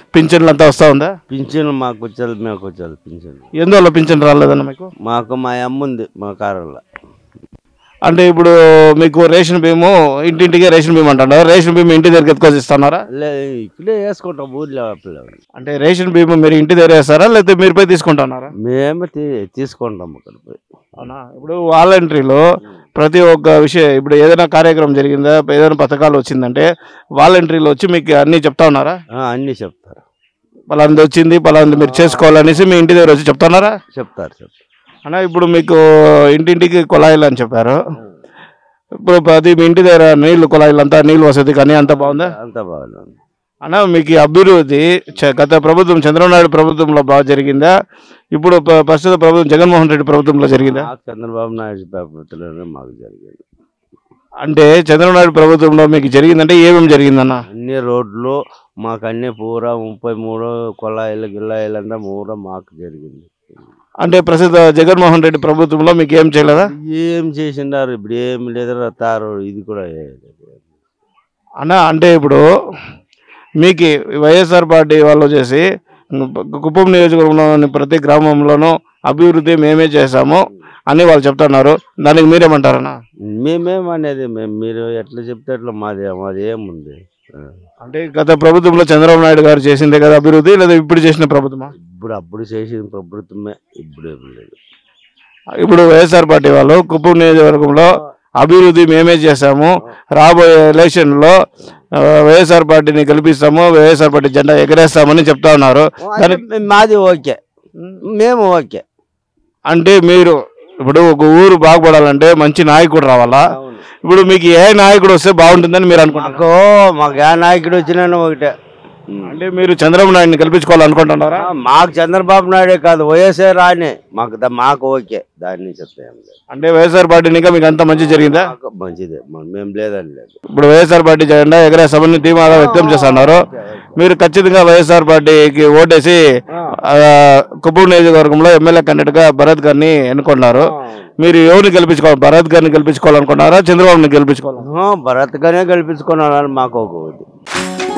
పింఛన్లు అంతా వస్తూ ఉందా? పింఛన్ మాకు వచ్చేది మేము వచ్చేది పింఛన్. ఎందువల్ల పింఛన్ రాలేదన్న మీకు? మాకు మా అమ్మ ఉంది మా కారులో. అంటే ఇప్పుడు మీకు రేషన్ బియ్యము ఇంటింటికి రేషన్ బియ్యం అంటున్నారు. రేషన్ బియ్యం ఇంటి దగ్గరికి ఎత్తుకొని ఇస్తున్నారా? ఇక్కడే వేసుకుంటాం ఊర్లో. అంటే రేషన్ బియ్యం మీరు ఇంటి దగ్గర వేస్తారా లేకపోతే మీరు పోయి తీసుకుంటున్నారా? మేము తీసుకుంటాం అక్కడ పోయి. అవునా? ఇప్పుడు వాలంటరీలో ప్రతి ఒక్క విషయం ఇప్పుడు ఏదైనా కార్యక్రమం జరిగిందా, ఏదైనా పథకాలు వచ్చిందంటే వాలంటరీలో వచ్చి మీకు అన్నీ చెప్తా ఉన్నారా? అన్నీ చెప్తారు. పలాంది వచ్చింది, పలాంది మీరు చేసుకోవాలనేసి మీ ఇంటి దగ్గర వచ్చి చెప్తున్నారా? చెప్తారు. అన్నా ఇప్పుడు మీకు ఇంటింటికి కుళాయిలు అని చెప్పారు. ఇప్పుడు ప్రతి మీ ఇంటి దగ్గర నీళ్లు కుళాయిలు అంతా నీళ్ళు వసతి కానీ అంత బాగుందా? అంత బాగుంది అన్నా. మీకు అభివృద్ధి గత ప్రభుత్వం చంద్రబాబు నాయుడు ప్రభుత్వంలో బాగా జరిగిందా, ఇప్పుడు ప్రస్తుత ప్రభుత్వం జగన్మోహన్ రెడ్డి ప్రభుత్వంలో జరిగిందా? చంద్రబాబు నాయుడు ప్రభుత్వంలోనే మాకు జరిగింది. అంటే చంద్రబాబు నాయుడు ప్రభుత్వంలో మీకు జరిగిందంటే ఏమేమి జరిగిందన్న? అన్ని రోడ్లు మాకు అన్ని పూరా 33 కుళాయిలు గిల్లాయిలు అంతా పూరా మాకు జరిగింది. అంటే ప్రస్తుత జగన్మోహన్ రెడ్డి ప్రభుత్వంలో మీకు ఏం చేయలేదా? ఏం చేసిండారు ఇప్పుడు? ఏమి లేదు తారు ఇది కూడా అన్న. అంటే ఇప్పుడు మీకు వైఎస్ఆర్ పార్టీ వాళ్ళు వచ్చేసి కుప్పం నియోజకవర్గంలోని ప్రతి గ్రామంలోనూ అభివృద్ధి మేమే చేశాము అని వాళ్ళు చెప్తున్నారు. దానికి మీరేమంటారన్నా? మేమేమనేది మీరు ఎట్లా చెప్తే అట్లా మాది ఏముంది. అంటే గత ప్రభుత్వంలో చంద్రబాబు నాయుడు గారు చేసిందే కదా అభివృద్ధి, లేదా ఇప్పుడు చేసిన ప్రభుత్వమా? అప్పుడు చేసిన ప్రభుత్వమే, ఇప్పుడు ఏం లేదు. ఇప్పుడు వైఎస్ఆర్ పార్టీ వాళ్ళు కుప్పం నియోజకవర్గంలో అభివృద్ధి మేమే చేశాము, రాబోయే ఎలక్షన్లో వైఎస్ఆర్ పార్టీని గెలిపిస్తాము, వైఎస్ఆర్ పార్టీ జెండా ఎగరేస్తామని చెప్తా ఉన్నారు. మాది ఓకే, మేము ఓకే. అంటే మీరు ఇప్పుడు ఒక ఊరు బాగుపడాలంటే మంచి నాయకుడు రావాలా. ఇప్పుడు మీకు ఏ నాయకుడు వస్తే బాగుంటుందని మీరు అనుకుంటున్నారు? మాకు ఏ నాయకుడు వచ్చినా ఒకటే. అంటే మీరు చంద్రబాబు నాయుడిని గెలిపించుకోవాలనుకుంటున్నారా? మాకు చంద్రబాబు నాయుడే కాదు, వైఎస్ఆర్ రానే మాకు ఓకే. దాన్ని చెప్తాం. అంటే వైఎస్ఆర్ పార్టీని మీకు అంత మంచి జరిగిందా? మంచిదే, మేము లేదని లేదు. ఇప్పుడు వైఎస్ఆర్ పార్టీ జెండా ఎగరేస్తామని ధీమాగా వ్యక్తం చేస్తున్నారు. మీరు ఖచ్చితంగా వైఎస్ఆర్ పార్టీకి ఓటేసి కుప్పం నియోజకవర్గంలో ఎమ్మెల్యే క్యాండిడేట్గా భరత్ గారిని ఎన్నుకున్నారు. మీరు ఎవరిని గెలిపించుకోవాలి? భరత్ గారిని గెలిపించుకోవాలనుకున్నారా, చంద్రబాబుని గెలిపించుకోవాలి? భరత్ గారినే గెలిపించుకున్నారని మాకు ఒక